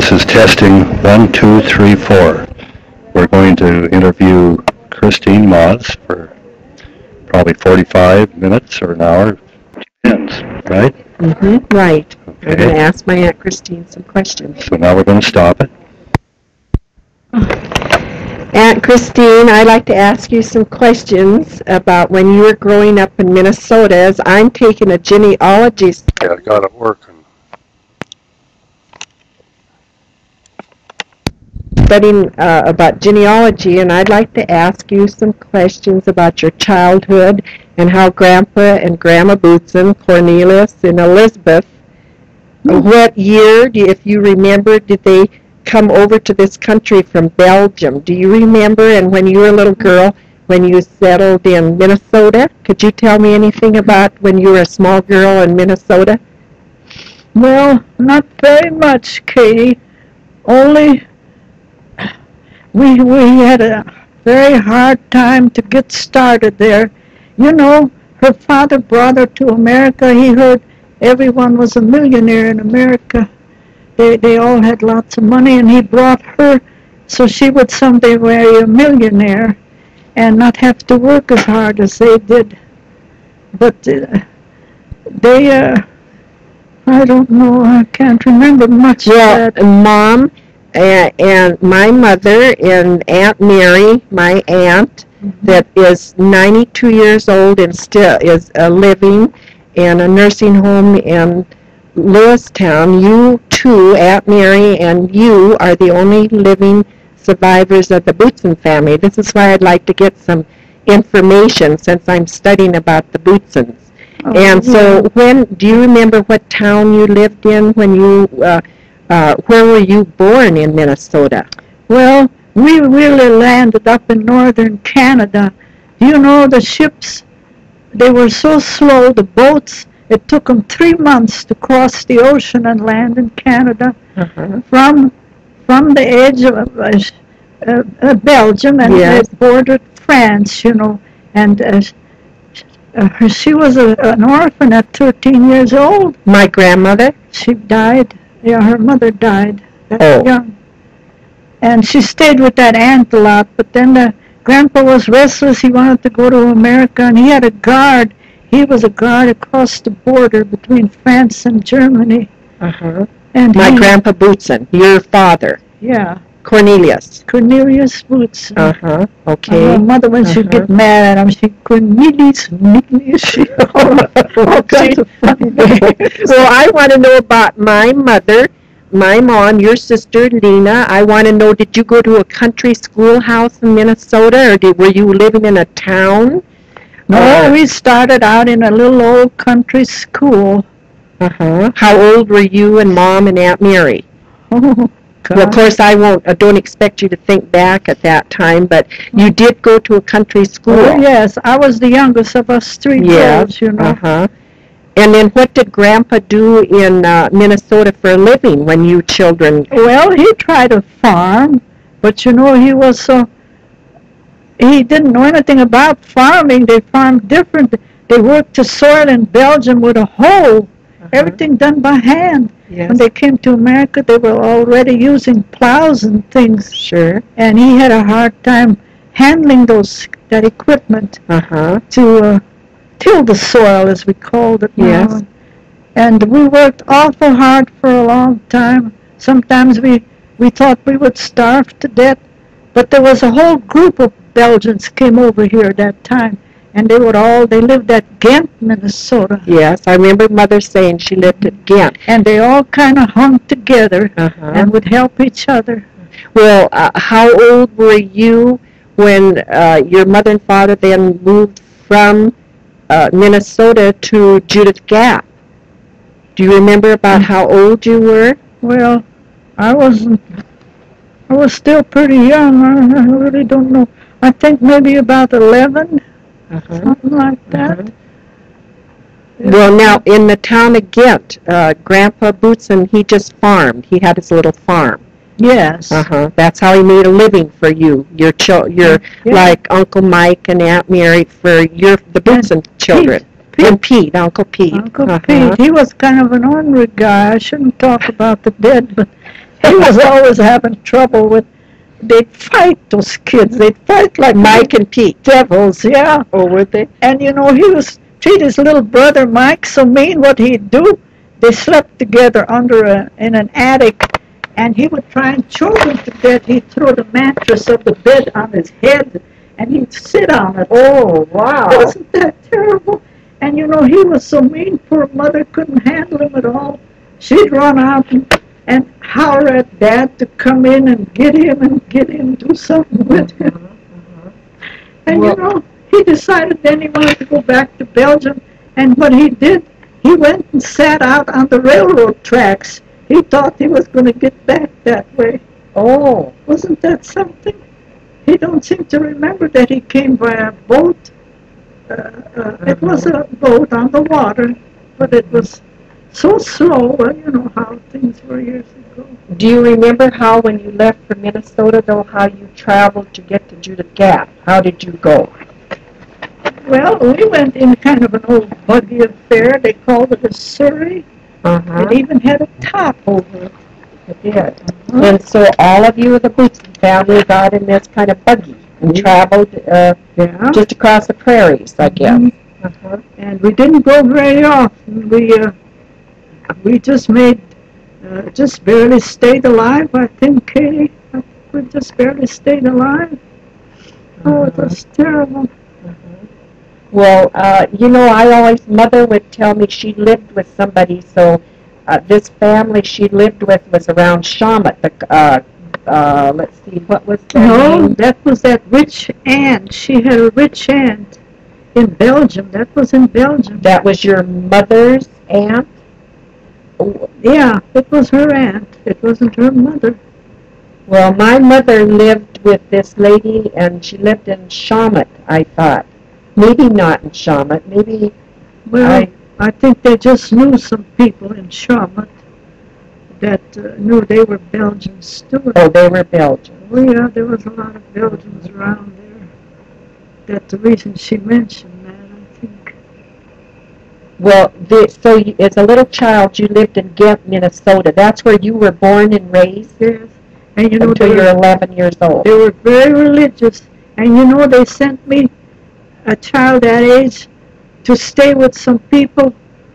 This is testing 1, 2, 3, 4. We're going to interview Christine Mauws for probably 45 minutes or an hour. Depends, right? Mm-hmm, right. Okay. I'm going to ask my Aunt Christine some questions. So now we're going to stop it. Aunt Christine, I'd like to ask you some questions about when you were growing up in Minnesota, as I'm taking a genealogy Yeah, I got it working. studying about genealogy, and I'd like to ask you some questions about your childhood and how Grandpa and Grandma Bootson, Cornelius and Elizabeth, what year, if you remember, did they come over to this country from Belgium? Do you remember? And when you were a little girl, when you settled in Minnesota, could you tell me anything about when you were a small girl in Minnesota? Well, not very much, Katie. Only we had a very hard time to get started there. You know, her father brought her to America. He heard everyone was a millionaire in America. They all had lots of money, and he brought her so she would someday marry a millionaire and not have to work as hard as they did. But I don't know, I can't remember much of that. Mom and my mother and Aunt Mary, my aunt, that is 92 years old and still is living in a nursing home in Lewistown. You two, Aunt Mary, and you are the only living survivors of the Bootson family. This is why I'd like to get some information since I'm studying about the Bootsons. So do you remember what town you lived in when you, where were you born in Minnesota? Well, we really landed up in northern Canada. You know, the ships, they were so slow, the boats, it took them 3 months to cross the ocean and land in Canada from the edge of Belgium, and they bordered France, you know, and she was an orphan at 13 years old. My grandmother? She died. Yeah, her mother died young. And she stayed with that aunt a lot, but then Grandpa was restless. He wanted to go to America, and he had a guard. He was a guard across the border between France and Germany. And my Grandpa Bootson, your father. Yeah. Cornelius Bootson. Okay. My mother, when she'd get mad at him, she'd Cornelius, all kinds of funny names. Well, I want to know about my mother, my mom, your sister, Lena. I want to know, did you go to a country schoolhouse in Minnesota, or were you living in a town? No, we started out in a little old country school. How old were you and Mom and Aunt Mary? Oh, God. Well, of course, I don't expect you to think back at that time, but you did go to a country school. Oh, yes, I was the youngest of us three girls, you know. And then what did Grandpa do in Minnesota for a living when you children? Well, he tried to farm, but you know, he didn't know anything about farming. They farmed different. They worked the soil in Belgium with a hoe. Everything done by hand. When they came to America, they were already using plows and things. Sure. And he had a hard time handling that equipment to till the soil, as we called it now. And we worked awful hard for a long time. Sometimes we thought we would starve to death, but there was a whole group of Belgians came over here at that time, and they lived at Ghent, Minnesota. Yes, I remember Mother saying she lived at Ghent. And they all kind of hung together and would help each other. Well, how old were you when your mother and father then moved from Minnesota to Judith Gap? Do you remember about how old you were? Well, I was still pretty young. I really don't know. I think maybe about 11, something like that. Well, now, in the town of Ghent, Grandpa Bootson, he just farmed. He had his little farm. Yes. That's how he made a living for you. Like Uncle Mike and Aunt Mary for the Bootson children. And Pete, Uncle Pete. Uncle Pete. He was kind of an ornery guy. I shouldn't talk about the dead, but He was always having trouble with. They'd fight, those kids. They'd fight like Mike and Pete. devils, yeah. Oh, would they? And you know, he was treat his little brother Mike so mean. What he'd do, they slept together in an attic, and he would try and choke him to death. He'd throw the mattress of the bed on his head, and he'd sit on it. Oh, wow. Wasn't that terrible? And you know, he was so mean. Poor mother couldn't handle him at all. She'd run out and holler at Dad to come in and get him, do something with him. And you know, he decided then he wanted to go back to Belgium. And what he did, he went and sat out on the railroad tracks. He thought he was going to get back that way. Oh. Wasn't that something? He don't seem to remember that he came by a boat. It was a boat on the water, but it was so slow. Well, you know how things were years ago. Do you remember how, when you left for Minnesota, though, how you traveled to get to Judith Gap? How did you go? Well, we went in kind of an old buggy affair. They called it a surrey. It even had a top over it. It did. And so all of you, the Bootson family, got in this kind of buggy and traveled just across the prairies, I guess. And we didn't go very often. We just made, just barely stayed alive, I think, Katie. We just barely stayed alive. Oh, it was terrible. Well, you know, Mother would tell me she lived with somebody, so this family she lived with was around Shamet. Let's see, what was their name? That was that rich aunt. She had a rich aunt in Belgium. That was in Belgium. That was your mother's aunt? Yeah, it was her aunt. It wasn't her mother. Well, my mother lived with this lady, and she lived in Shamet, I thought. Maybe not in Shamet. Maybe. Well, I think they just knew some people in Shamet that knew they were Belgians too. Oh, they were Belgians. Oh, yeah, there was a lot of Belgians around there. That's the reason she mentioned that, I think. Well, so as a little child, you lived in Ghent, Minnesota. That's where you were born and raised? Yes. And you know, until you're 11 years old. They were very religious. And you know, they sent me, a child that age, to stay with some people,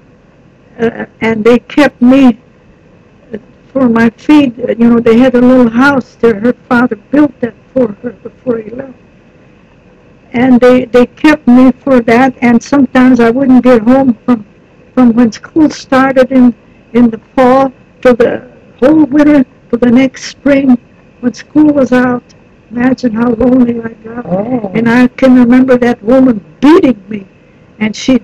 and they kept me for my feed. You know, they had a little house there. Her father built that for her before he left. And they kept me for that, and sometimes I wouldn't get home from when school started in the fall to the whole winter to the next spring when school was out. Imagine how lonely I got. Oh. And I can remember that woman beating me, and she'd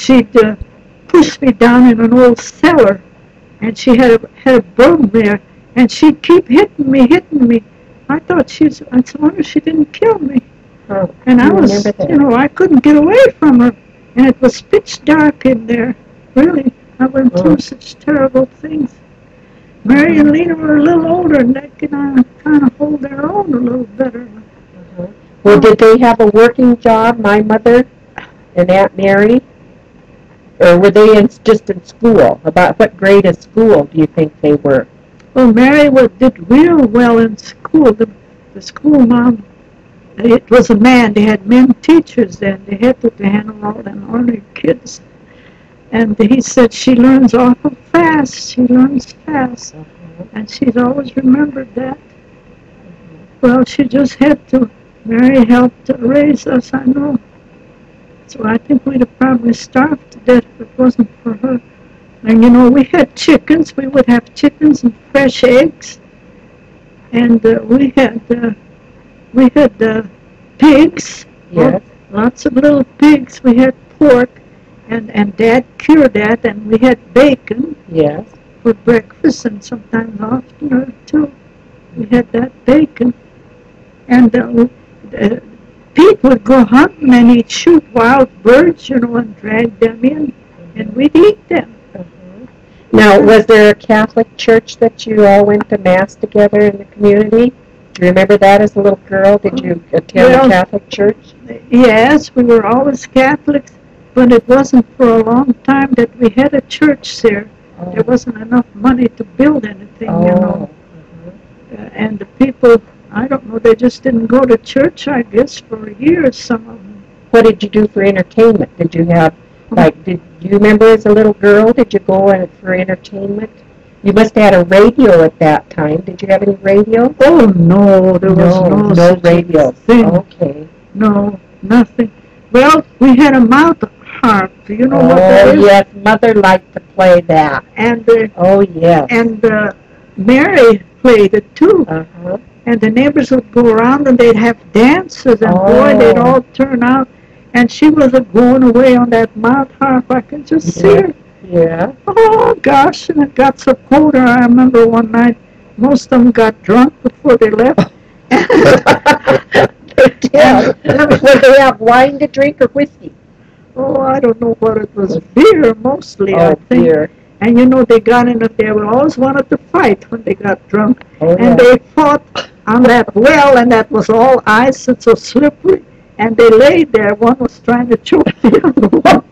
push me down in an old cellar, and she had a broom there, and she'd keep hitting me. I thought I wonder she didn't kill me. Oh, and I was, you know, I couldn't get away from her, and it was pitch dark in there. Really, I went through such terrible things. Mary and Lena were a little older, and they could kind of hold their own a little better. Well, did they have a working job, my mother and Aunt Mary? Or were they just in school? About what grade of school do you think they were? Well, Mary did real well in school. The school mom, it was a man. They had men teachers then. They had to handle all them ornery kids. And he said she learns awful fast. She learns fast. And she's always remembered that. Well, she just had to. Mary helped raise us, I know. So I think we'd have probably starved to death if it wasn't for her. And you know, we had chickens. We would have chickens and fresh eggs. And we had pigs. Yes. Lots of little pigs. We had pork. And Dad cured that, and we had bacon for breakfast, and sometimes oftener too. We had that bacon. And Pete would go hunting, and he'd shoot wild birds, you know, and drag them in, and we'd eat them. Now, was there a Catholic church that you all went to Mass together in the community? Do you remember that as a little girl? Did you attend a Catholic church? Yes, we were always Catholics. But it wasn't for a long time that we had a church there. There wasn't enough money to build anything, you know. people, I don't know, they just didn't go to church, I guess, for years, some of them. What did you do for entertainment? Did you have, like, did you remember as a little girl, did you go for entertainment? You must have had a radio at that time. Did you have any radio? Oh, no, there was no radio thing. Okay. No, nothing. Well, we had a mouth harp. Do you know what that is? Oh, yes. Mother liked to play that. And oh, yes. And Mary played it, too. Uh-huh. And the neighbors would go around and they'd have dances, and boy, they'd all turn out. And she was going away on that mouth harp. I can just see her. Yeah. Oh, gosh, and it got so cold. I remember one night, most of them got drunk before they left. They did. Would they have wine to drink or whiskey? Oh, I don't know what it was. Beer, mostly, I think. Beer. And, you know, they got in it. They always wanted to fight when they got drunk. Oh, and they fought on that well, and that was all ice and so slippery. And they laid there. One was trying to choke the other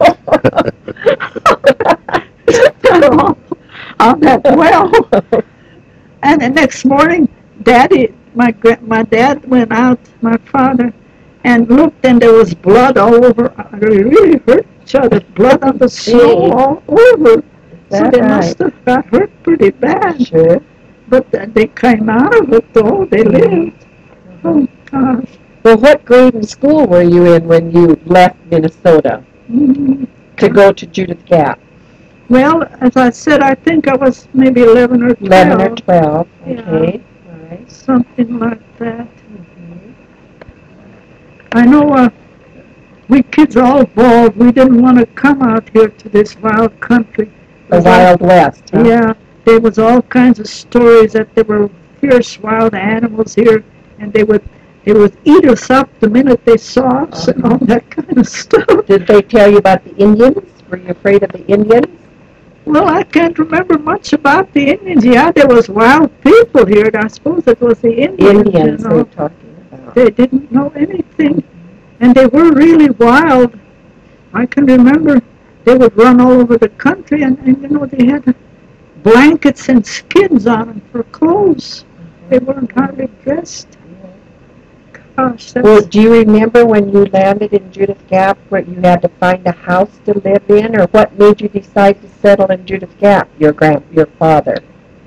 one. On that well. And the next morning, my dad went out, my father, and looked, and there was blood all over. They really hurt each other. Blood on the snow all over. So they must have got hurt pretty bad. Sure. But they came out of it, though. They lived. Oh, gosh. Well, what grade in school were you in when you left Minnesota to go to Judith Gap? Well, as I said, I think I was maybe 11 or 12. 11 or 12, okay. Yeah. All right. Something like that. I know we kids all bawled. We didn't want to come out here to this wild country. The Wild West, huh? Yeah. There was all kinds of stories that there were fierce wild animals here, and they would eat us up the minute they saw us and all that kind of stuff. Did they tell you about the Indians? Were you afraid of the Indians? Well, I can't remember much about the Indians. Yeah, there was wild people here, and I suppose it was the Indians. Indians they were talking about. They didn't know anything, and they were really wild. I can remember they would run all over the country, and you know, they had blankets and skins on them for clothes. They weren't hardly dressed. Gosh, well, do you remember when you landed in Judith Gap where you had to find a house to live in, or what made you decide to settle in Judith Gap, your father?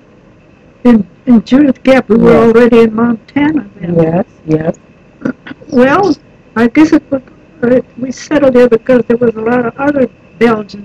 In Judith Gap, we were already in Montana then. Yes. Well, I guess we settled here because there was a lot of other Belgians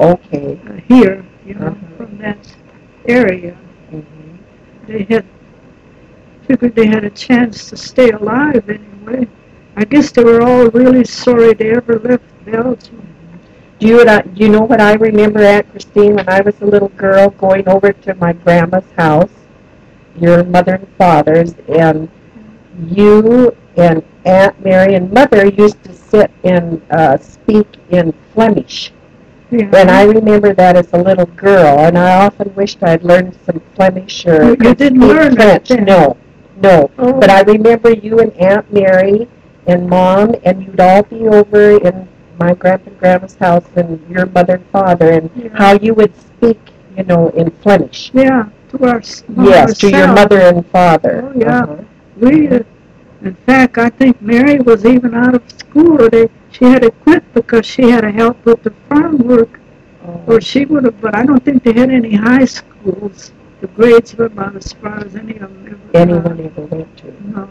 here, you know, from that area. They figured they had a chance to stay alive anyway. I guess they were all really sorry they ever left Belgium. Do you know what I remember, Aunt Christine, when I was a little girl going over to my grandma's house, your mother and father's, and you and Aunt Mary and Mother used to sit and speak in Flemish. Yeah. And I remember that as a little girl, and I often wished I'd learned some Flemish or you didn't learn French. That then. No. Oh. But I remember you and Aunt Mary and Mom, and you'd all be over in my grandpa and grandma's house, and your mother and father, and how you would speak, you know, in Flemish. Yeah, to Yes, to your mother and father. Oh, yeah. In fact, I think Mary was even out of school. She had to quit because she had to help with the farm work. Or she would have, but I don't think they had any high schools. The grades were about as far as any of them Anyone ever went to. No.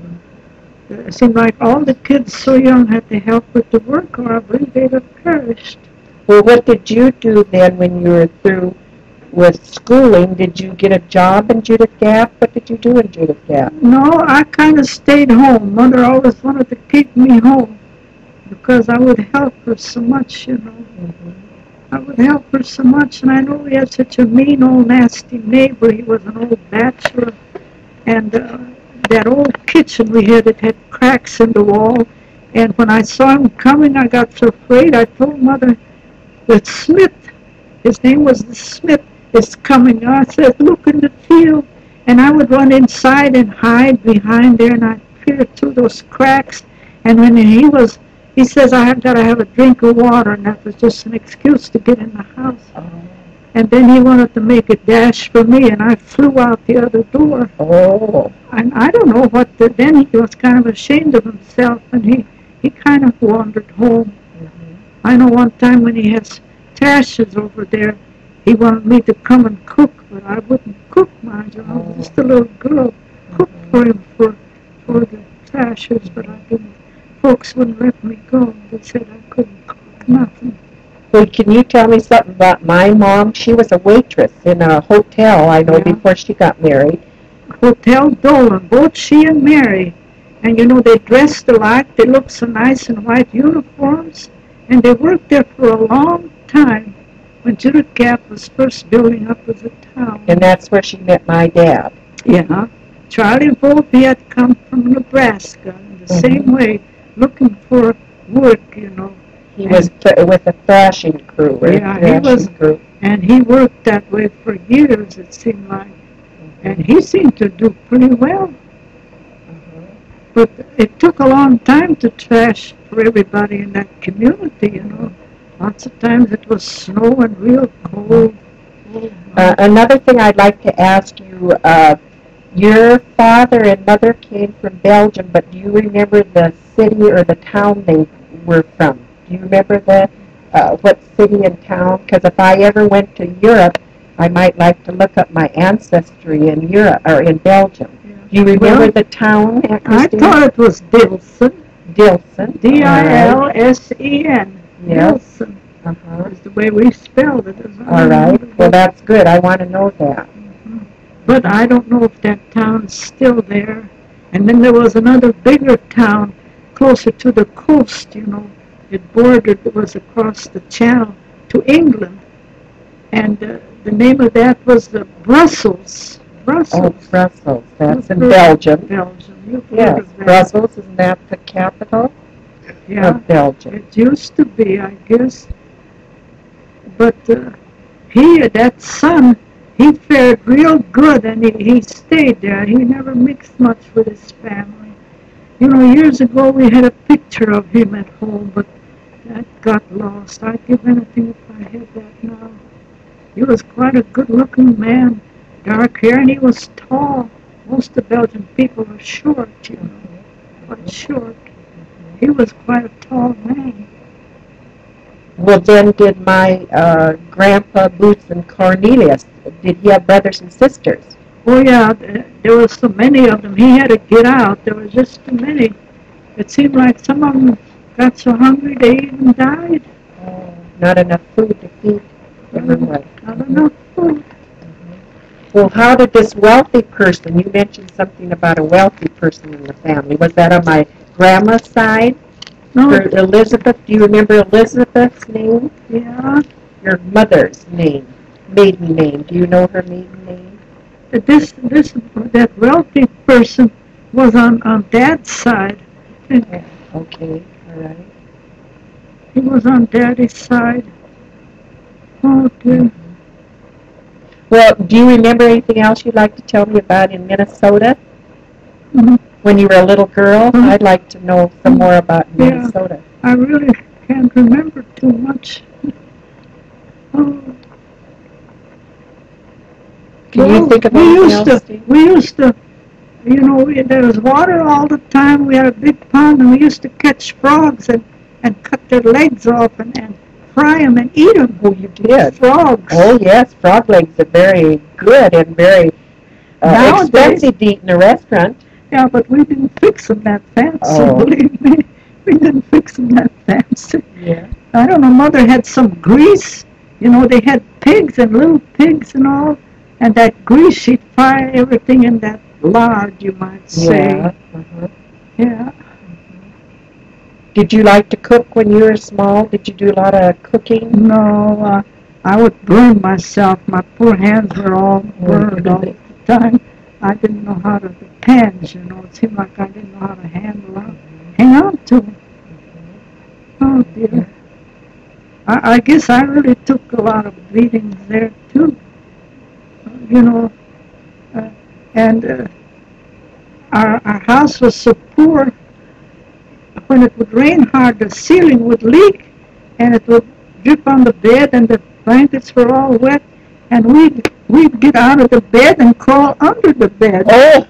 It seemed like all the kids so young had to help with the work, or I believe they'd have perished. Well, what did you do then when you were through with schooling? Did you get a job in Judith Gap? What did you do in Judith Gap? No, I kind of stayed home. Mother always wanted to keep me home because I would help her so much, you know. I would help her so much, and I know we had such a mean old nasty neighbor. He was an old bachelor, and that old kitchen we had, it had cracks in the wall, and when I saw him coming, I got so afraid. I told Mother that Smith, his name was the Smith, is coming. I said, look in the field, and I would run inside and hide behind there, and I'd peer through those cracks, and when he says, I've got to have a drink of water, and that was just an excuse to get in the house. And then he wanted to make a dash for me, and I flew out the other door. Oh. And I don't know what, then he was kind of ashamed of himself, and he kind of wandered home. I know one time when he has trashes over there, he wanted me to come and cook, but I wouldn't cook, mind you. I was just a little girl, cooked for him for the trashes, but I didn't. Folks wouldn't let me go. They said I couldn't cook nothing. Well, can you tell me something about my mom? She was a waitress in a hotel, I know, before she got married. Hotel Dolan, both she and Mary. And you know, they dressed alike. They looked so nice in white uniforms. And they worked there for a long time when Judith Gap was first building up as a town. And that's where she met my dad. Yeah. Charlie Volpe had come from Nebraska in the same way, looking for work, you know. He was with a thrashing crew. Yeah, he was, and he worked that way for years, it seemed like. And he seemed to do pretty well. But it took a long time to trash for everybody in that community, you know. Lots of times it was snow and real cold. Another thing I'd like to ask you, your father and mother came from Belgium, but do you remember the city or the town they were from? Do you remember what city and town? Because if I ever went to Europe, I might like to look up my ancestry in Europe or in Belgium. Do you remember the town? I thought it was Dilsen. Dilsen. D-I-L-S-E-N. Yes. Dilsen. Is the way we spelled it. All right. Well, that's good. I want to know that. But I don't know if that town's still there. And then there was another bigger town closer to the coast, you know. It was across the channel to England. And the name of that was the Brussels. Brussels. Oh, Brussels. That's in Belgium. Belgium. Yes, Brussels. Isn't that the capital of Belgium? It used to be, I guess. But that son, he fared real good, and he stayed there. He never mixed much with his family. You know, years ago we had a picture of him at home, but that got lost. I'd give anything if I had that now. He was quite a good-looking man, dark hair, and he was tall. Most of Belgian people are short, you know, quite short. He was quite a tall man. Well, then did my grandpa Boots and Cornelius, did he have brothers and sisters? Oh, yeah, there were so many of them. He had to get out. There were just too many. It seemed like some of them got so hungry they even died. Not enough food to feed everyone. Not enough food. Well, how did this wealthy person, you mentioned something about a wealthy person in the family. Was that on my grandma's side? No. Or Elizabeth, do you remember Elizabeth's name? Yeah. Your mother's name, maiden name. Do you know her maiden name? That wealthy person was on Dad's side. Okay, all right. He was on Daddy's side. Oh, dear. Well, do you remember anything else you'd like to tell me about in Minnesota? When you were a little girl? I'd like to know some more about Minnesota. I really can't remember too much. Can you think of anything else? We used to, you know, there was water all the time. We had a big pond, and we used to catch frogs and cut their legs off and fry them and eat them. Oh, you did? Frogs. Oh, yes. Frog legs are very good and very expensive to eat in a restaurant. Yeah, but we didn't fix them that fancy, believe me. We didn't fix them that fancy. Yeah. I don't know, Mother had some grease. You know, they had pigs and little pigs and all. And that grease, she'd fry everything in that lard, you might say. Yeah. Yeah. Did you like to cook when you were small? Did you do a lot of cooking? No, I would burn myself. My poor hands were all burned all the time. I didn't know how to, the pans, you know, it seemed like I didn't know how to hang on to them. Oh, dear. I guess I really took a lot of beatings there, too. You know, and our house was so poor. When it would rain hard, the ceiling would leak, and it would drip on the bed, and the blankets were all wet, and we'd get out of the bed and crawl under the bed. Oh!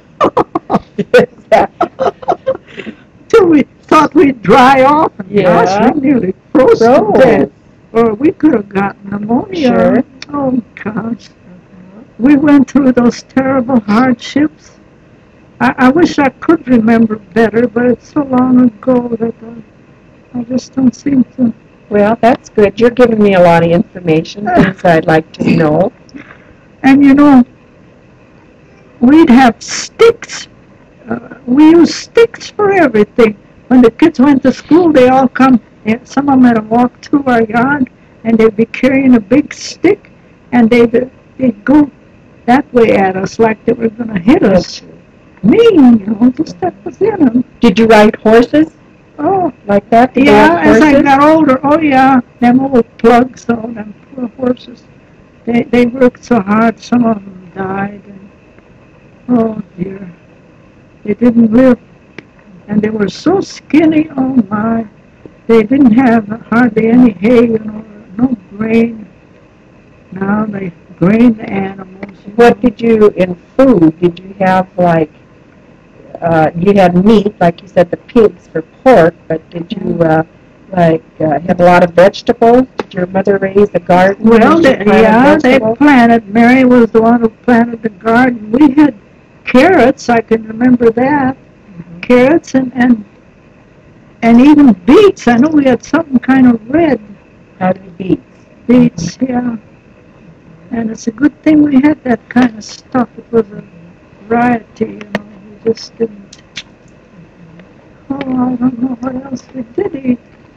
Till we thought we'd dry off, and Yeah. gosh, we nearly froze to death. Or we could have gotten pneumonia. Sure. Oh, gosh. We went through those terrible hardships. I wish I could remember better, but it's so long ago that I just don't seem to. Well, that's good. You're giving me a lot of information, things I'd like to know. And you know, we'd have sticks. We used sticks for everything. When the kids went to school, they all come. Some of them had to walk through our yard, and they'd be carrying a big stick, and they'd go that way at us like they were going to hit us. Mean, you know, just that was in them. Did you ride horses? Oh, like that? Yeah, as I got older, oh yeah, them old plugs, all them poor horses. They worked so hard, some of them died, and oh dear, they didn't live, and they were so skinny, oh my, they didn't have hardly any hay, you know, no grain. Now they grain the animals. What did you, in food, did you have like, you had meat, like you said, the pigs for pork, but did you, have a lot of vegetables? Did your mother raise a garden? Well, they planted. Mary was the one who planted the garden. We had carrots, I can remember that. Mm-hmm. Carrots and even beets. I know we had something kind of red. How did beets? Beets, yeah. And it's a good thing we had that kind of stuff. It was a variety, you know. We just didn't. Oh, I don't know what else we did eat.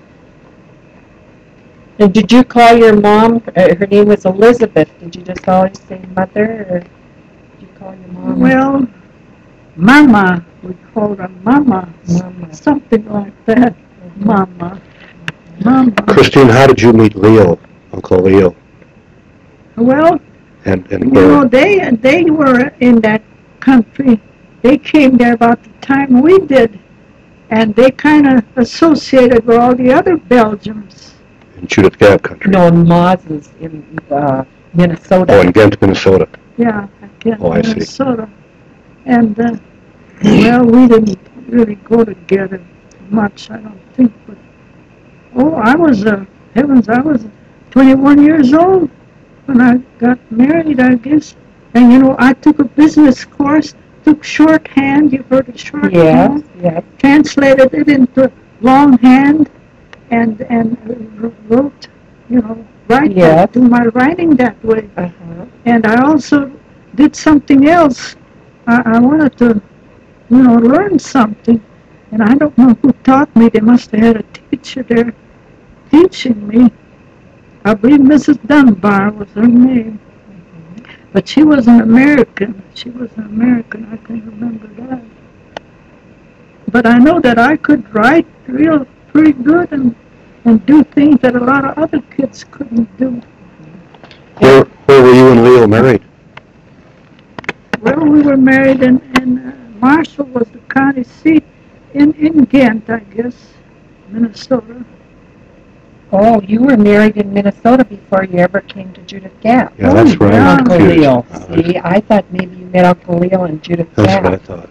And did you call your mom, her name was Elizabeth, did you just always say mother, or did you call your mom? Well, Mama, we called her Mama. Something like that. Mm-hmm. Mama. Mama. Christine, how did you meet Leo, Uncle Leo? Well, and you know, they were in that country. They came there about the time we did, and they kind of associated with all the other Belgians. In Judith Gap country? No, Mauws is in Minnesota. Oh, in Ghent, Minnesota. Yeah, Ghent, I Minnesota. see. And, well, we didn't really go together much, I don't think. But, oh, I was, heavens, I was 21 years old when I got married, I guess. And, you know, I took a business course, took shorthand. You've heard of shorthand? Yes. Translated it into longhand and wrote, you know, do my writing that way. Uh-huh. And I also did something else. I wanted to, you know, learn something. And I don't know who taught me. They must have had a teacher there teaching me. I believe Mrs. Dunbar was her name. But she was an American. She was an American. I can remember that. But I know that I could write pretty good and do things that a lot of other kids couldn't do. Where were you and Leo married? Well, we were married in Marshall was the county seat in Ghent, I guess, Minnesota. Oh, you were married in Minnesota before you ever came to Judith Gap. Yeah, that's right. Uncle Leo. See, I thought maybe you met Uncle Leo in Judith Gap. That's what I thought.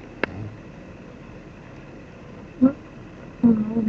Well,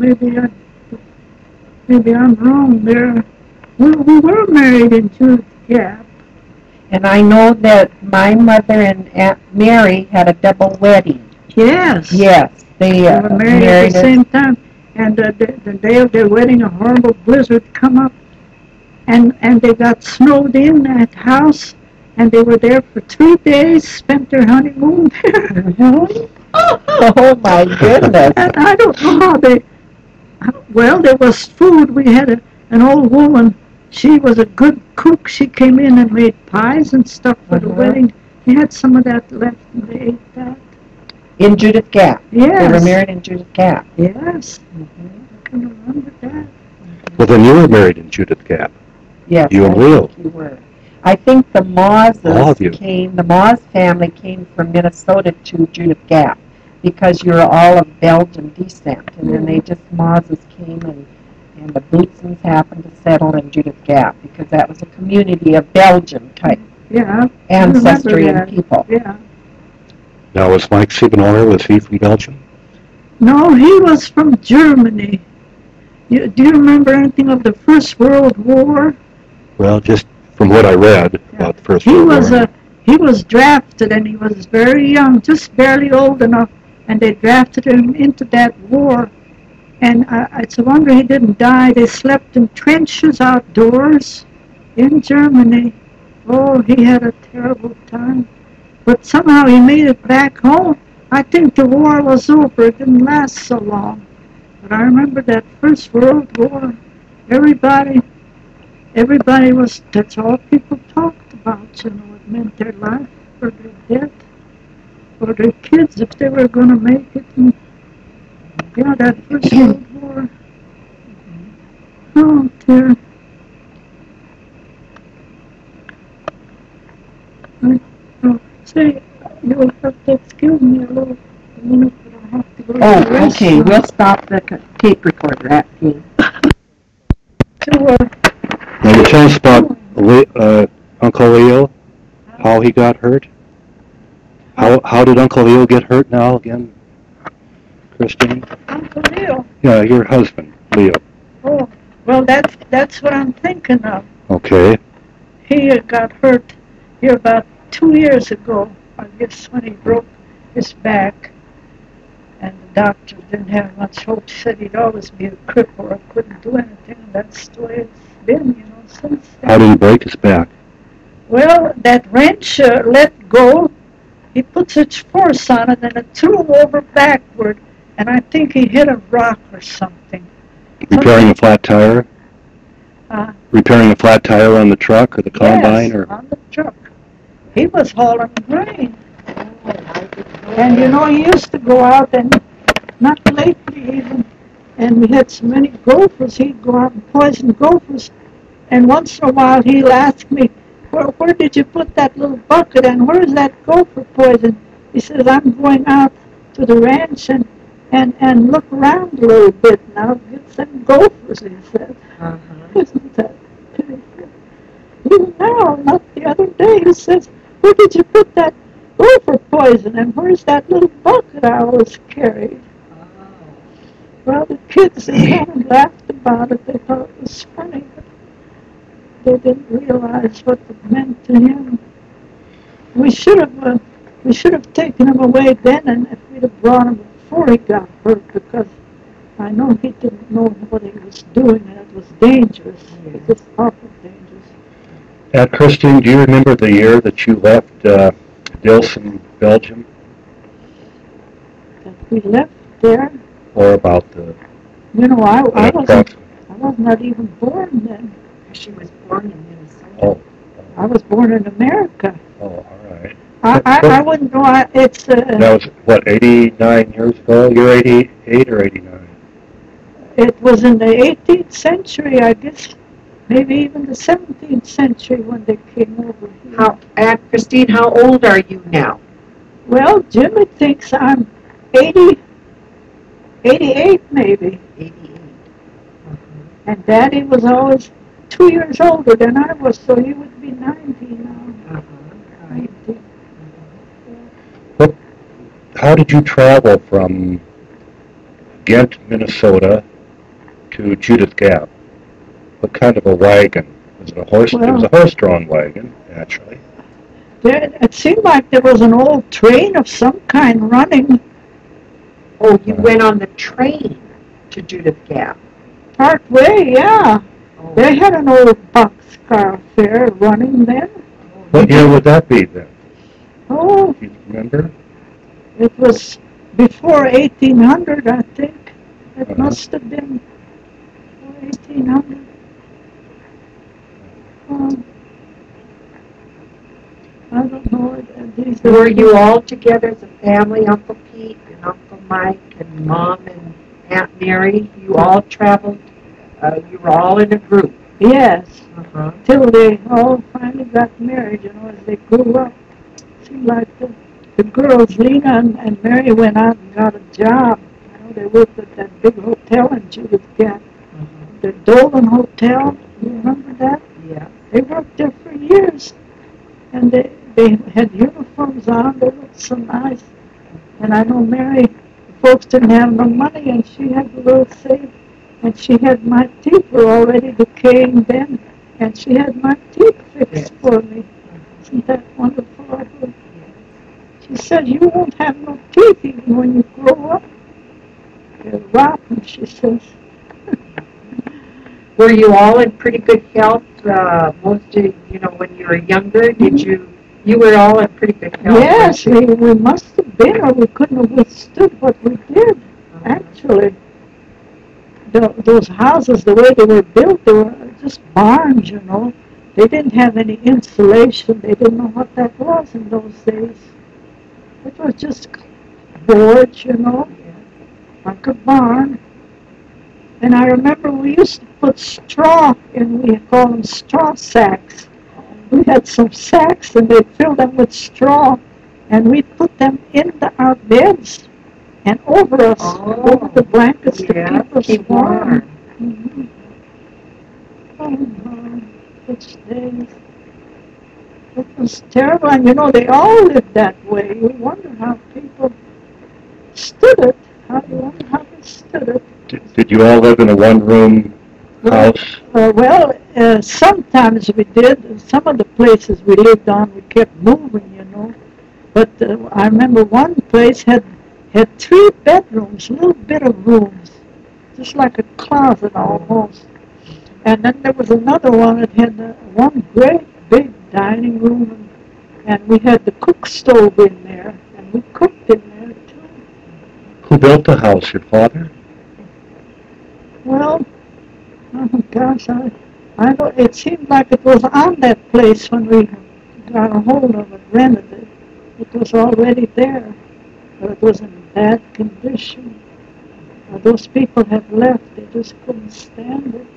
maybe I'm wrong there. We were married in Judith Gap. And I know that my mother and Aunt Mary had a double wedding. Yes. Yes. They were married at the same time. And the day of their wedding, a horrible blizzard come up, and they got snowed in that house, and they were there for 3 days, spent their honeymoon there. Oh, my goodness. And I don't know how well, there was food. We had an old woman. She was a good cook. She came in and made pies and stuff for the wedding. They had some of that left, and they ate that. In Judith Gap? Yes. They were married in Judith Gap? Yes. I can remember that. Well, then you were married in Judith Gap. Yes. You and Leo. You were. I think the Mauws family came from Minnesota to Judith Gap because you're all of Belgian descent. And then they just, Mauws came and the Bootsons happened to settle in Judith Gap because that was a community of Belgian type Yeah. ancestry and that. people. Yeah. Now, was Mike Siebenhoyer, was he from Belgium? No, he was from Germany. Do you remember anything of the First World War? Well, just from what I read about the First World War. He was drafted, and he was very young, just barely old enough, and they drafted him into that war. And it's a wonder he didn't die. They slept in trenches outdoors in Germany. Oh, he had a terrible time. But somehow he made it back home. I think the war was over. It didn't last so long. But I remember that First World War. Everybody was, that's all people talked about, you know. It meant their life or their death or their kids if they were going to make it. And, yeah, that First World War. Oh, dear. Say, you'll have to excuse me a little minute, but I have to go to the Oh, okay. restroom. We'll stop the tape recorder at Keim. Now, you tell us about Uncle Leo, how he got hurt? How did Uncle Leo get hurt now again, Christine? Uncle Leo. Yeah, your husband, Leo. Oh, well, that's what I'm thinking of. Okay. He got hurt here about 2 years ago, I guess, when he broke his back. And the doctor didn't have much hope. Said he'd always be a cripple or couldn't do anything. And that's the way it's been, you know, since then. How did he break his back? Well, that wrench let go. He put such force on it, and it threw him over backward. And I think he hit a rock or something. Repairing a flat tire? Repairing a flat tire on the truck or the combine? Yes, on the truck. He was hauling grain. And you know, he used to go out, and not lately even, and we had so many gophers, he'd go out and poison gophers. And once in a while he'll ask me, where did you put that little bucket, and where's that gopher poison? He says, I'm going out to the ranch and look around a little bit, and I'll get some gophers, he said. Isn't that pitiful? Even now, not the other day, he says, where did you put that gopher poison, and where's that little bucket I always carried? Well, the kids, they kind of laughed about it. They thought it was funny, but they didn't realize what it meant to him. We should have taken him away then, and if we'd have brought him before he got hurt, because I know he didn't know what he was doing, and it was dangerous. It was awful dangerous. Christine, do you remember the year that you left Dilson, Belgium? That we left there. Or about the... You know, I was not even born then. She was born in Minnesota. Oh. I was born in America. Oh, all right. I wouldn't know. It's that was, what, 89 years ago? You're 88 or 89? It was in the 18th century, I guess. Maybe even the 17th century when they came over here. Aunt Christine, how old are you now? Well, Jimmy thinks I'm 88 maybe. 88. And Daddy was always 2 years older than I was, so he would be 90 now. 90. How did you travel from Ghent, Minnesota to Judith Gap? What kind of a wagon? Was it a horse? It was a horse-drawn wagon, naturally. It seemed like there was an old train of some kind running. Oh, you went on the train to Judith Gap? Part way, yeah. Oh. They had an old boxcar fair running then. What year would that be then? Oh, Do you remember? it was before 1800, I think. It must have been 1800. I don't know. Were you all together as a family, Uncle Pete and Uncle Mike and Mom and Aunt Mary? You all traveled? You were all in a group? Yes. Till they all finally got married, you know, as they grew up. It seemed like the girls, Lena and Mary, went out and got a job. You know, they worked at that big hotel in Judith Gap. The Dolan Hotel. You remember that? Yeah. They worked there for years. and they had uniforms on. They looked so nice. And I know Mary, folks didn't have no money, and she had a little saved, and she had my teeth were already decaying then, and she had my teeth fixed for me. Isn't that wonderful of her? She said, you won't have no teeth even when you grow up. They're rotten, she says. Were you all in pretty good health? Most of, when you were younger, you were all in pretty good health? Yes, we must have been, or we couldn't have withstood what we did, actually. Those houses, the way they were built, they were just barns, They didn't have any insulation. They didn't know what that was in those days. It was just boards, like a barn. And I remember we used to put straw in, we call them straw sacks. We had some sacks, and they'd fill them with straw, and we'd put them into our beds and over us, over the blankets to keep us warm. Mm-hmm. Oh, no, such days. It was terrible, and they all lived that way. You wonder how people stood it. You wonder how they stood it. Did you all live in a one-room house? Sometimes we did. Some of the places we lived on, we kept moving, But I remember one place had 3 bedrooms, little bit of rooms, just like a closet almost. And then there was another one that had one great big dining room, and we had the cook stove in there, and we cooked in there too. Who built the house, your father? Well, oh gosh, I don't, it seemed like it was on that place when we got a hold of it, rented it. It was already there, but it was in bad condition. Those people had left, they just couldn't stand it.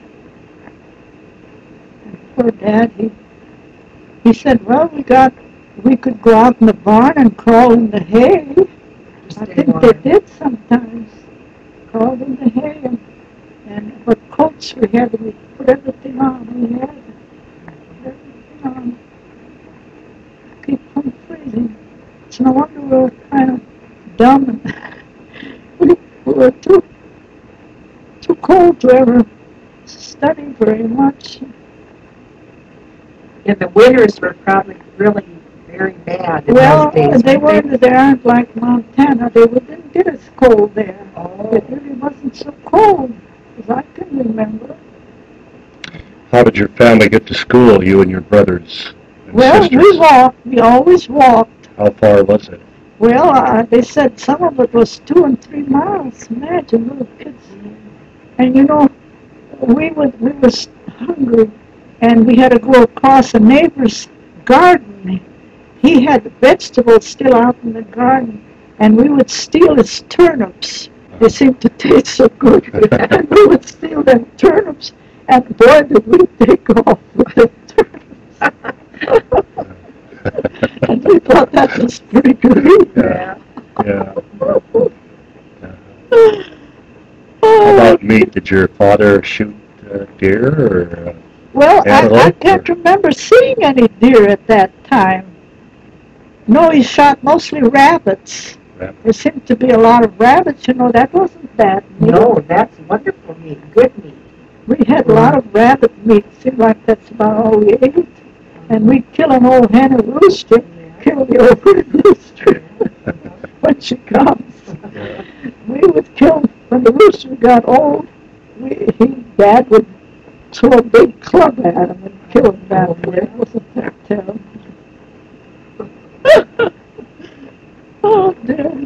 And poor Dad, he said, well, we could go out in the barn and crawl in the hay. I think they did sometimes, crawled in the hay, and what coats we had, we put everything on. We had everything on. Keep from freezing. It's no wonder we were kind of dumb, and we were too cold to ever study very much. And the winters were probably really very bad in those days. They aren't like Montana. They didn't get as cold there. It really wasn't so cold, as I can remember. How did your family get to school, you and your brothers and sisters? We walked. We always walked. How far was it? Well, they said some of it was 2 and 3 miles. Imagine, little kids. And we were hungry, and we had to go across a neighbor's garden. He had vegetables still out in the garden, and we would steal his turnips. They seemed to taste so good. And we would steal them turnips, and boy, did we take off with the turnips. And we thought that was pretty good. Yeah. How about meat? Did your father shoot deer or Well, I antelope? can't remember seeing any deer at that time. No, he shot mostly rabbits. There seemed to be a lot of rabbits. That wasn't bad meat. No, that's wonderful meat, good meat. We had a lot of rabbit meat. Seemed like that's about all we ate. And we'd kill an old hen or rooster, kill the old rooster when she comes. We would kill, when the rooster got old, Dad would throw a big club at him and kill him that way. Wasn't that terrible? Oh, dear.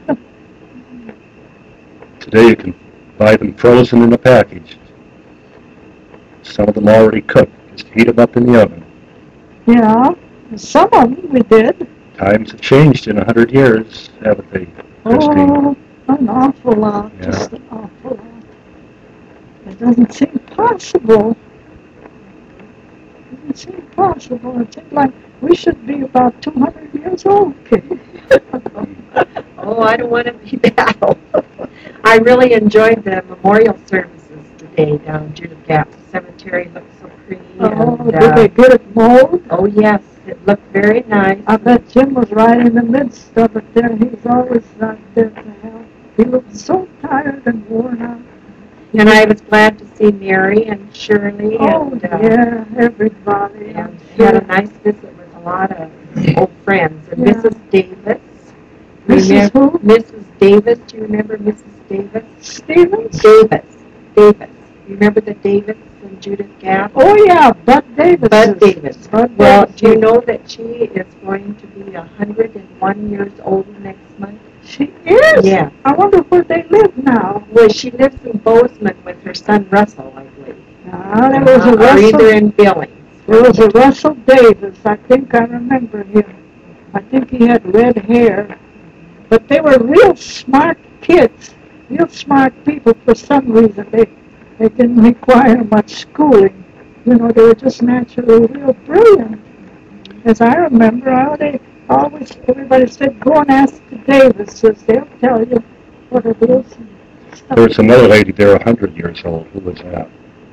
Today you can buy them frozen in a package. Some of them already cooked. Just heat them up in the oven. Yeah, some of them we did. Times have changed in 100 years, haven't they, Christine? Oh, an awful lot. Yeah. Just an awful lot. It doesn't seem possible. It doesn't seem possible. It seems like we should be about 200 years old, Kate. Oh, I don't want to be that old. I really enjoyed the memorial services today down in Judith Gap. The cemetery looked so pretty. Oh, and, did they get it mowed? Oh, yes. It looked very nice. I bet Jim was right in the midst of it there. He was always out there to help. He looked so tired and worn out. And I was glad to see Mary and Shirley. Oh, and, yeah, everybody. And had a nice visit with a lot of old friends. And Yeah. Mrs. Davis. Mrs. who? Mrs. Davis. Do you remember Mrs. Davis? Stevens? Davis. Davis. You remember the Davis and Judith Gap? Oh, yeah, Bud Davis. Bud Davis. Bud Well, Davis. do you know that she is going to be 101 years old next month? She is? Yeah. I wonder where they live now. Well, she lives in Bozeman with her son Russell, I believe. There was a Or either Russell. in Billings. There was a Russell Davis. I think I remember him. I think he had red hair. But they were real smart kids, real smart people. For some reason, they didn't require much schooling. You know, they were just naturally real brilliant. As I remember, everybody said, go and ask the Davises. They'll tell you what it is. There was another lady there 100 years old. Who was that?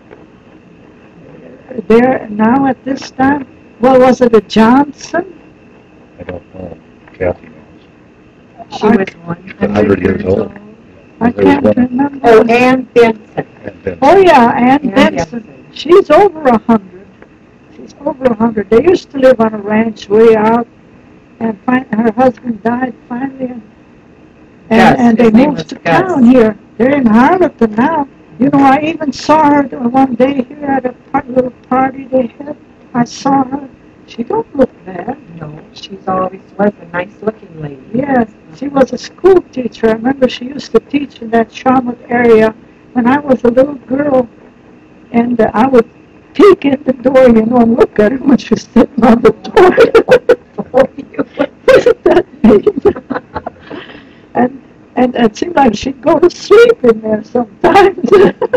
There now at this time, well, was it a Johnson? I don't know. Cathy knows. She was 100 years old. I There was can't one- remember. Oh, Ann Benson. And then Oh, yeah, Ann Ann Benson. She's over 100. She's over 100. They used to live on a ranch way out, and her husband died finally, Gus, and they his name moved was to Gus. town here. They're in Harleton now. You know, I even saw her one day here at a little party they had. I saw her. She don't look bad. No, she's always was a nice-looking lady. Yes, she was a school teacher. I remember she used to teach in that Charlotte area when I was a little girl, and I would peek in the door, you know, and look at her when she was sitting on the toilet. Isn't that neat? and it seemed like she'd go to sleep in there sometimes.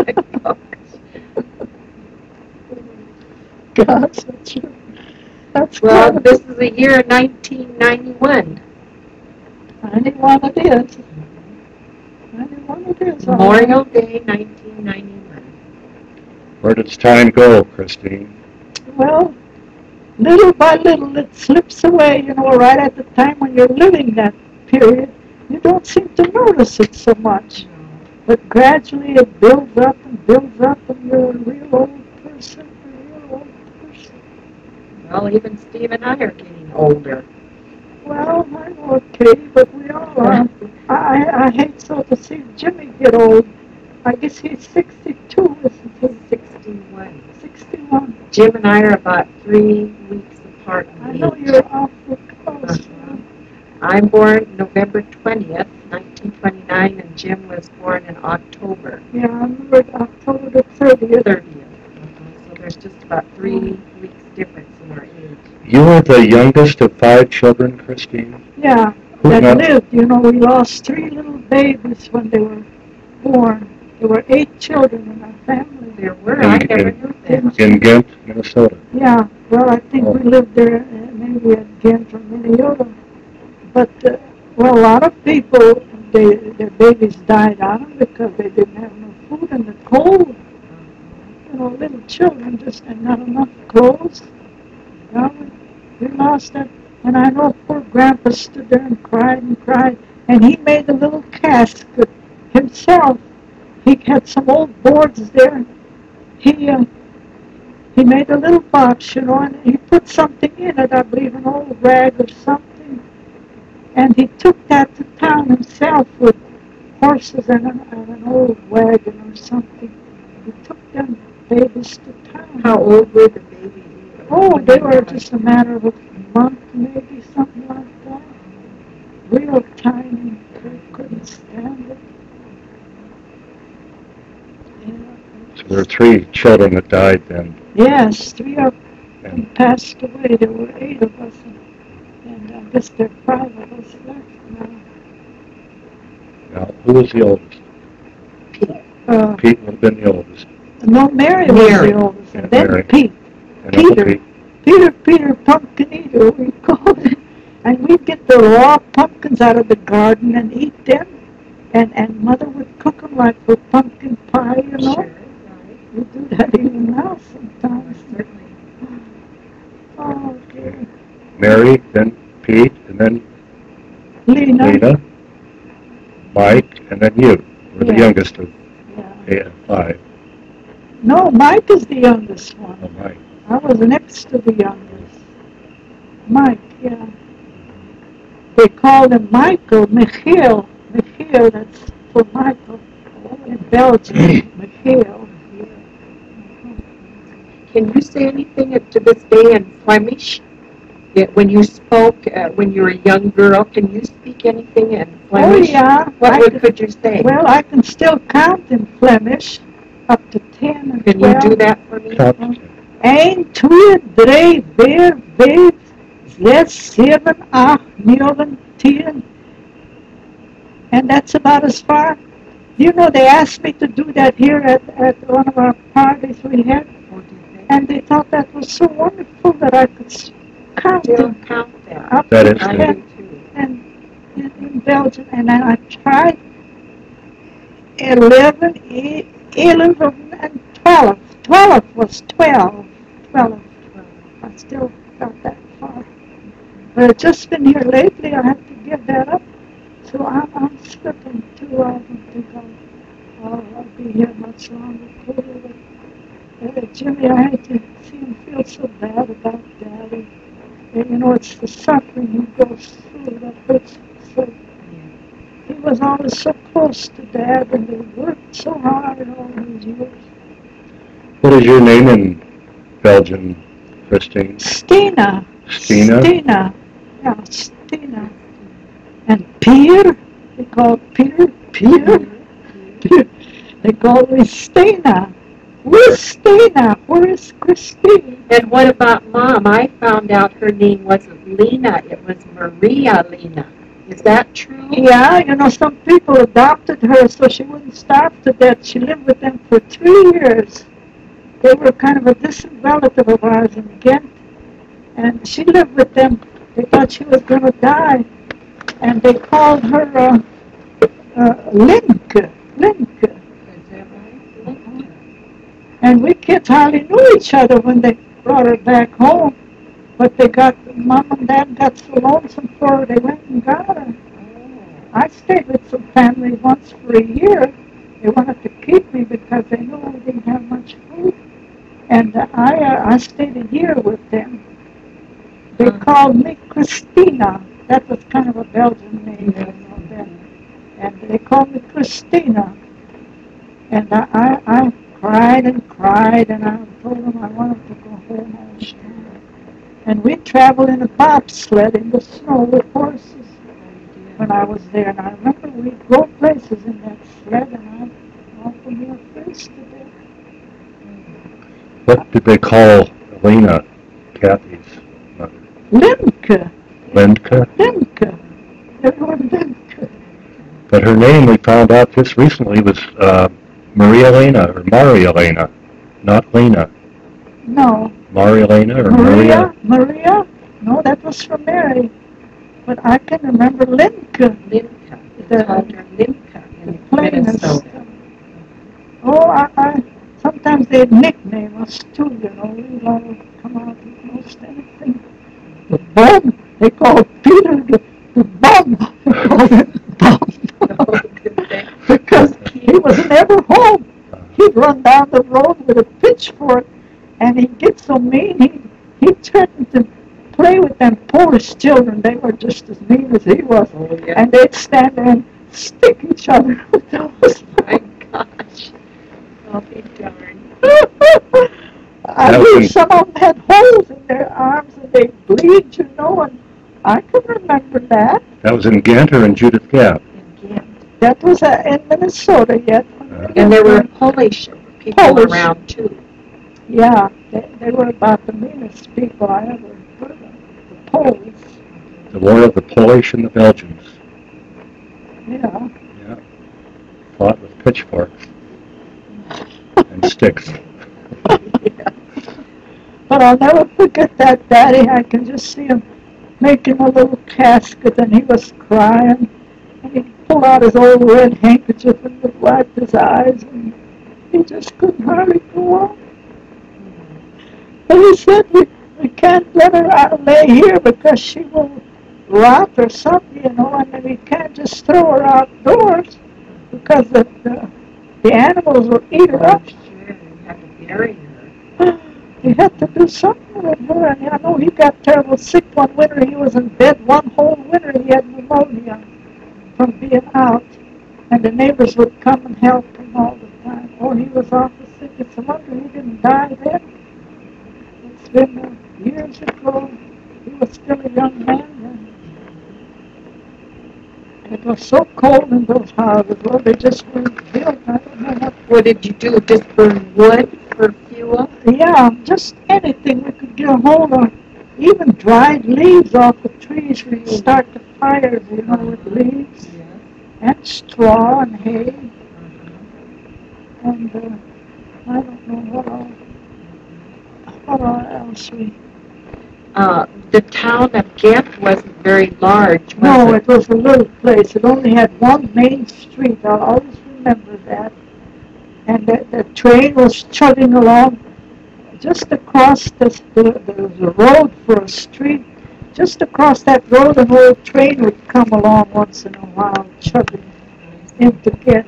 Gosh, that's Well, good. this is the year 1991. 91 it is. 91 it is. all right. Memorial Day, 1991. where does time go, Christine? Well, little by little it slips away, you know, right at the time when you're living that period. You don't seem to notice it so much. But gradually it builds up, and you're a real old person, Well, even Steve and I are getting older. Well, I'm okay, but we all are. I hate so to see Jimmy get old. I guess he's 62, isn't he? 61. 61. Jim and I are about 3 weeks apart in I know age. you're awful close. I'm born November 20th, 1929, and Jim was born in October Yeah, I remember October the 30th. 30th. So there's just about 3 weeks difference in our age. You were the youngest of 5 children, Christine? Yeah, Who that not- lived. You know, we lost 3 little babies when they were born. There were 8 children in our family. There were, I never knew that. In Ghent, Minnesota. Yeah, well, I think we lived there maybe at Ghent or Minnesota. But, well, a lot of people, their babies died on them because they didn't have no food in the cold. You know, little children just had not enough clothes. Well, we lost that. And I know poor Grandpa stood there and cried, and he made a little casket himself. He had some old boards there. He made a little box, you know, and he put something in it, I believe, an old rag or something. And he took that to town himself with horses and an old wagon or something. He took them babies to town. How old were the babies? Oh, they were just a matter of a month, maybe, something like that. Real tiny. They couldn't stand it. Yeah. So there were 3 children that died then. Yes, 3 of them And passed away. There were 8 of us, and I guess there are 5 of us left now. now, who was the oldest? Pete would have been the oldest. No, Mary was Mary. the oldest, and Yeah, then Mary. Pete. And Uncle Peter. Pete. Peter Pumpkin Eater, we called him. And we'd get the raw pumpkins out of the garden and eat them. And Mother would cook them like for pumpkin pie, you know. Sure, right. We do that even now sometimes. Certainly. Oh, dear. Mary, then Pete, and then Lena, Mike, and then you. We're the youngest of five. No, Mike is the youngest one. Oh, Mike. I was next to the youngest. Mike, yeah. They called him Michael, Michiel. Michiel, that's for Michael. In Belgium, Michiel. Can you say anything to this day in Flemish? When you spoke, when you were a young girl, can you speak anything in Flemish? Oh, yeah. What could you say? Well, I can still count in Flemish, up to 10 and 12. Can you do that for me? 1, 2, 3, 4, 5, 6, 7, 8, 9, 10. And that's about as far. You know, they asked me to do that here at one of our parties we had. And they thought that was so wonderful that I could count them. Count that. Up That to is 10 and in Belgium. And then I tried 11, 11 and 12. 12 was 12. 12. I still got that far. But I've just been here lately. I have to give that up. So I'm skipping 2 of them to go. Oh, I'll be here much longer. Jimmy, I hate to see him feel so bad about Daddy. And, you know, it's the suffering he goes through that hurts him so. He was always so close to Dad, and they worked so hard all these years. What is your name in Belgian, Christine? Stina. Stina? Stina. Yeah, Stina. And Pierre, they call Pierre. They call me Stina. Where's Stina? Where is Christine? And what about Mom? I found out her name wasn't Lena, it was Maria Lena. Is that true? Yeah, you know, some people adopted her so she wouldn't starve to death. She lived with them for 3 years. They were kind of a distant relative of ours in Ghent. And she lived with them. They thought she was going to die. And they called her Linke. Linke. And we kids hardly knew each other when they brought her back home. But Mom and Dad got so lonesome for her, they went and got her. I stayed with some family once for a year. They wanted to keep me because they knew I didn't have much food. And I stayed a year with them. They called me Christina. That was kind of a Belgian name, you know that. And they called me Christina. And I cried and cried, and I told them I wanted to go home all the time. And we traveled in a bobsled in the snow with horses when I was there. And I remember we'd go places in that sled, and I often near first to death. What did they call Elena, Cathy's mother? Limke. Lindka? Limke. Everyone Limke. But her name, we found out just recently, was Maria Elena, or Maria Elena, not Lena. No. Maria Elena or Maria? Maria? No, that was from Mary. But I can remember Limke. Limka. They called her Limka in Minnesota. Oh, sometimes they'd nickname us too, you know. We'd all come out with most anything. The bum, they called Peter the bum. They called him bum. Because he was never home. He'd run down the road with a pitchfork, and he'd get so mean, he'd threaten to play with them poorest children. They were just as mean as he was. Oh, yeah. And they'd stand there and stick each other with those. My gosh. I'll be darned. I knew some of them had holes in their arms and they bleed, you know, and I can remember that. That was in Ghent or in Judith Gap? In Ghent. That was in Minnesota yet. And there were Polish people around too. Yeah, they were about the meanest people I ever heard of. The Poles. The war of the Polish and the Belgians. Yeah. Yeah. Fought with pitchforks and sticks. But I'll never forget that Daddy. I can just see him making a little casket, and he was crying. And he'd pull out his old red handkerchief and would wipe his eyes, and he just couldn't hardly go on. And he said, we can't let her out lay here because she will rot or something, and then we can't just throw her outdoors because the animals will eat her up. Sure, you have to bury her. We had to do something with her, and I know he got terrible sick one winter. He was in bed one whole winter. He had pneumonia from being out, and the neighbors would come and help him all the time. Oh, he was awful sick. It's a wonder he didn't die then. It's been years ago. He was still a young man then. It was so cold in those houses. Well, they just weren't built. I don't know What did you do? Just burn wood for fuel? Yeah, just anything we could get a hold of. Even dried leaves off the trees. We'd start the fires, with leaves and straw and hay. And I don't know what else we... The town of Ghent wasn't very large, was No, it? it was a little place. It only had one main street. I'll always remember that. And the train was chugging along just across the road for a street. Just across that road, an old train would come along once in a while, chugging into Ghent.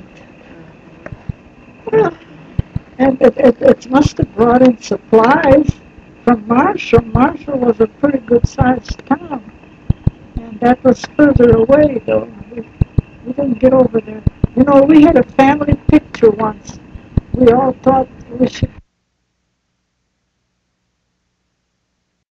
Well, and it must have brought in supplies from Marshall. Marshall was a pretty good-sized town, and that was further away, though. We didn't get over there. We had a family picture once. We all thought we should